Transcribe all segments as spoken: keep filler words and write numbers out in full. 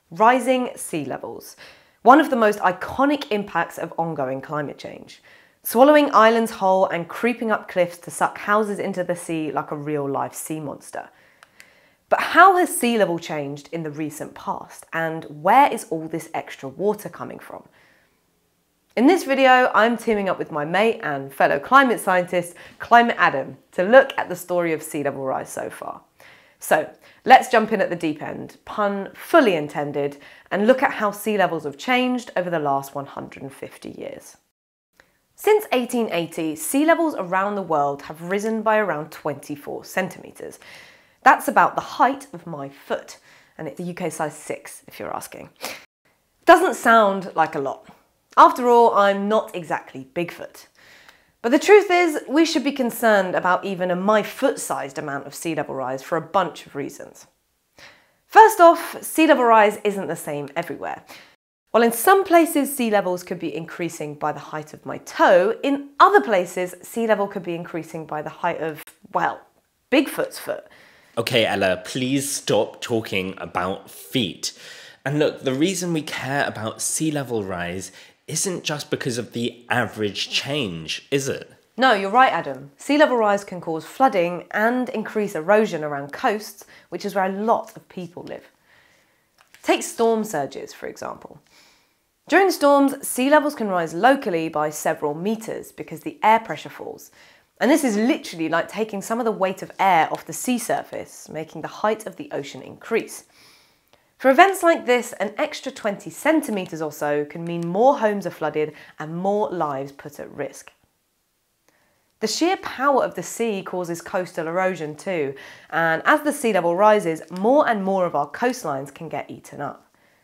rising sea levels, one of the most iconic impacts of ongoing climate change, swallowing islands whole and creeping up cliffs to suck houses into the sea like a real-life sea monster. But how has sea level changed in the recent past, and where is all this extra water coming from? In this video, I'm teaming up with my mate and fellow climate scientist, Climate Adam, to look at the story of sea level rise so far. So let's jump in at the deep end, pun fully intended, and look at how sea levels have changed over the last one hundred fifty years. Since eighteen eighty, sea levels around the world have risen by around twenty-four centimetres. That's about the height of my foot, and it's a U K size six if you're asking. Doesn't sound like a lot. After all, I'm not exactly Bigfoot. But the truth is, we should be concerned about even a my foot-sized amount of sea level rise for a bunch of reasons. First off, sea level rise isn't the same everywhere. While in some places sea levels could be increasing by the height of my toe, in other places sea level could be increasing by the height of, well, Bigfoot's foot. Okay, Ella, please stop talking about feet. And look, the reason we care about sea level rise isn't just because of the average change, is it? No, you're right, Adam. Sea level rise can cause flooding and increase erosion around coasts, which is where a lot of people live. Take storm surges, for example. During storms, sea levels can rise locally by several metres because the air pressure falls. And this is literally like taking some of the weight of air off the sea surface, making the height of the ocean increase. For events like this, an extra twenty centimetres or so can mean more homes are flooded and more lives put at risk. The sheer power of the sea causes coastal erosion too, and as the sea level rises, more and more of our coastlines can get eaten up.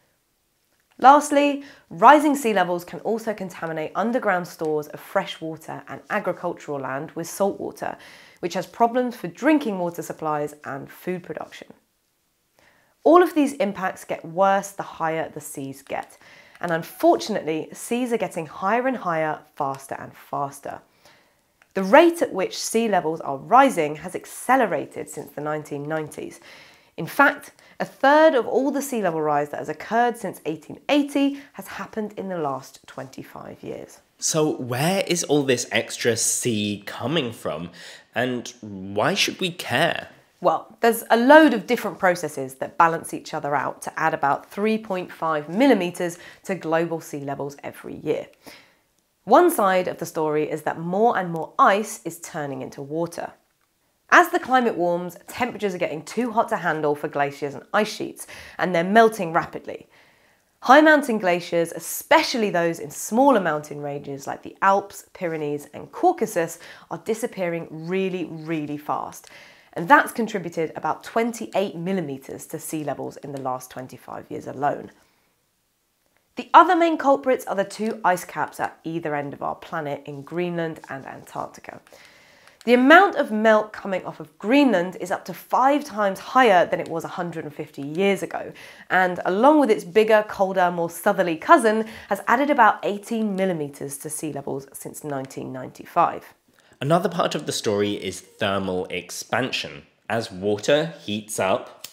Lastly, rising sea levels can also contaminate underground stores of fresh water and agricultural land with salt water, which has problems for drinking water supplies and food production. All of these impacts get worse the higher the seas get, and unfortunately, seas are getting higher and higher, faster and faster. The rate at which sea levels are rising has accelerated since the nineteen nineties. In fact, a third of all the sea level rise that has occurred since eighteen eighty has happened in the last twenty-five years. So where is all this extra sea coming from, and why should we care? Well, there's a load of different processes that balance each other out to add about three point five millimetres to global sea levels every year. One side of the story is that more and more ice is turning into water. As the climate warms, temperatures are getting too hot to handle for glaciers and ice sheets, and they're melting rapidly. High mountain glaciers, especially those in smaller mountain ranges like the Alps, Pyrenees and Caucasus, are disappearing really, really fast. And that's contributed about twenty-eight millimetres to sea levels in the last twenty-five years alone. The other main culprits are the two ice caps at either end of our planet in Greenland and Antarctica. The amount of melt coming off of Greenland is up to five times higher than it was one hundred fifty years ago, and along with its bigger, colder, more southerly cousin, has added about eighteen millimetres to sea levels since nineteen ninety-five. Another part of the story is thermal expansion. As water heats up,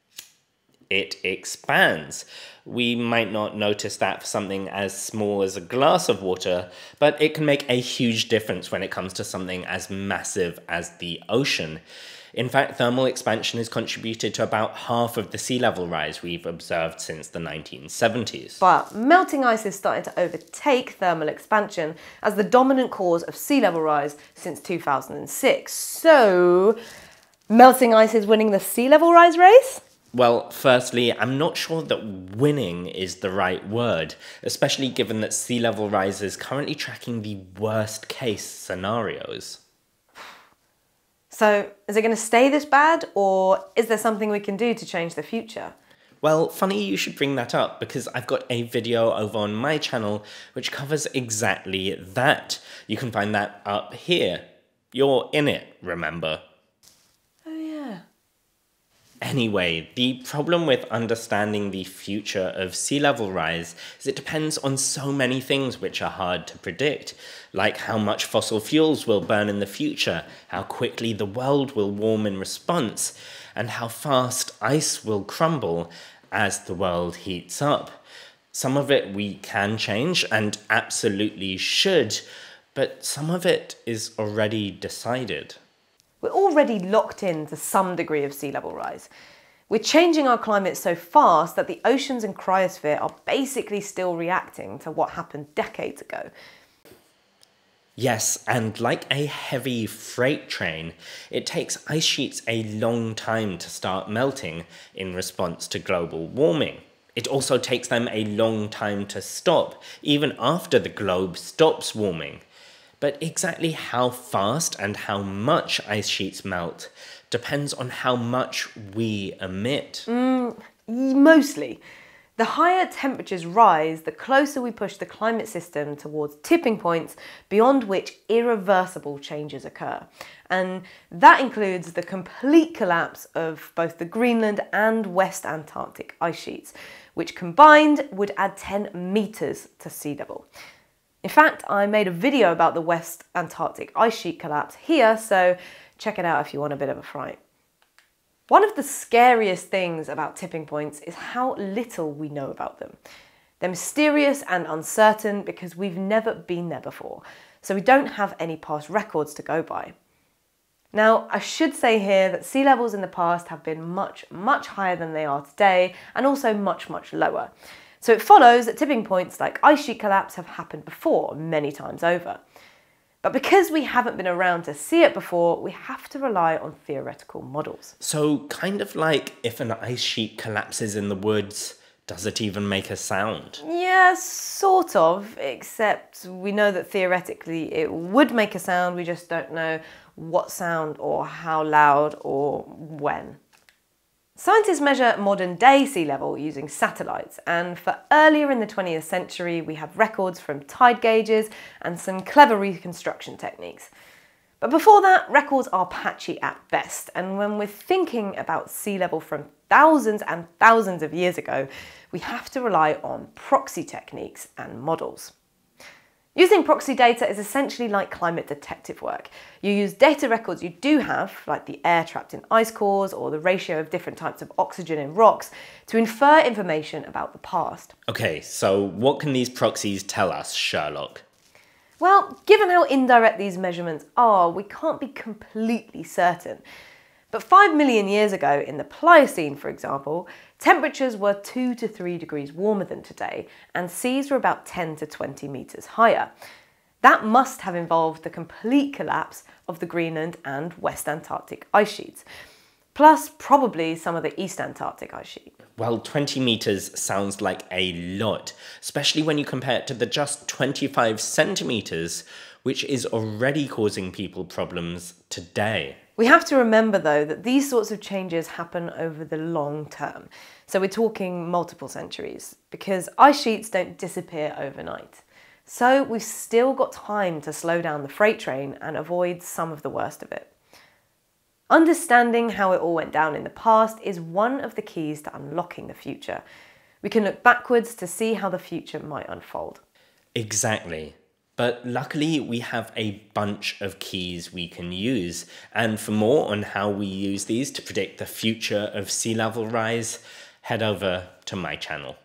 it expands. We might not notice that for something as small as a glass of water, but it can make a huge difference when it comes to something as massive as the ocean. In fact, thermal expansion has contributed to about half of the sea level rise we've observed since the nineteen seventies. But melting ice is starting to overtake thermal expansion as the dominant cause of sea level rise since two thousand six. So, melting ice is winning the sea level rise race? Well, firstly, I'm not sure that winning is the right word, especially given that sea level rise is currently tracking the worst case scenarios. So, is it going to stay this bad, or is there something we can do to change the future? Well, funny you should bring that up, because I've got a video over on my channel which covers exactly that. You can find that up here. You're in it, remember? Oh yeah. Anyway, the problem with understanding the future of sea level rise is it depends on so many things which are hard to predict, like how much fossil fuels will burn in the future, how quickly the world will warm in response, and how fast ice will crumble, as the world heats up. Some of it we can change and absolutely should, but some of it is already decided. We're already locked in to some degree of sea level rise. We're changing our climate so fast that the oceans and cryosphere are basically still reacting to what happened decades ago. Yes, and like a heavy freight train, it takes ice sheets a long time to start melting in response to global warming. It also takes them a long time to stop, even after the globe stops warming. But exactly how fast and how much ice sheets melt depends on how much we emit. Mm, mostly. The higher temperatures rise, the closer we push the climate system towards tipping points beyond which irreversible changes occur. And that includes the complete collapse of both the Greenland and West Antarctic ice sheets, which combined would add ten metres to sea level. In fact, I made a video about the West Antarctic ice sheet collapse here, so check it out if you want a bit of a fright. One of the scariest things about tipping points is how little we know about them. They're mysterious and uncertain because we've never been there before, so we don't have any past records to go by. Now, I should say here that sea levels in the past have been much, much higher than they are today, and also much, much lower. So it follows that tipping points like ice sheet collapse have happened before, many times over. But because we haven't been around to see it before, we have to rely on theoretical models. So kind of like if an ice sheet collapses in the woods, does it even make a sound? Yeah, sort of, except we know that theoretically it would make a sound, we just don't know what sound or how loud or when. Scientists measure modern day sea level using satellites, and for earlier in the twentieth century we have records from tide gauges and some clever reconstruction techniques. But before that, records are patchy at best, and when we're thinking about sea level from thousands and thousands of years ago, we have to rely on proxy techniques and models. Using proxy data is essentially like climate detective work. You use data records you do have, like the air trapped in ice cores or the ratio of different types of oxygen in rocks, to infer information about the past. Okay, so what can these proxies tell us, Sherlock? Well, given how indirect these measurements are, we can't be completely certain. But five million years ago, in the Pliocene, for example, temperatures were two to three degrees warmer than today, and seas were about ten to twenty metres higher. That must have involved the complete collapse of the Greenland and West Antarctic ice sheets, plus probably some of the East Antarctic ice sheet. Well, twenty metres sounds like a lot, especially when you compare it to the just twenty-five centimetres, which is already causing people problems today. We have to remember, though, that these sorts of changes happen over the long term. So we're talking multiple centuries, because ice sheets don't disappear overnight. So we've still got time to slow down the freight train and avoid some of the worst of it. Understanding how it all went down in the past is one of the keys to unlocking the future. We can look backwards to see how the future might unfold. Exactly. But luckily we have a bunch of keys we can use, and for more on how we use these to predict the future of sea level rise, head over to my channel.